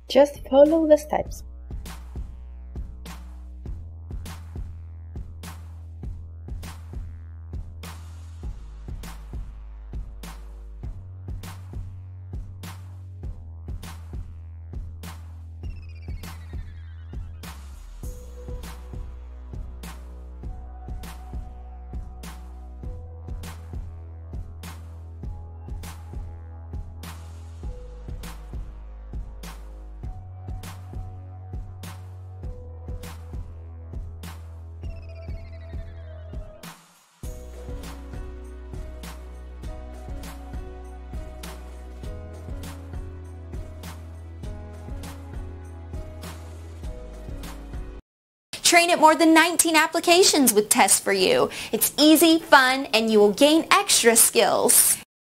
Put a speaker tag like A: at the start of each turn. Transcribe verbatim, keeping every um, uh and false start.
A: Just follow the steps.
B: Train at more than nineteen applications with Tests for You. It's easy, fun, and you will gain extra skills.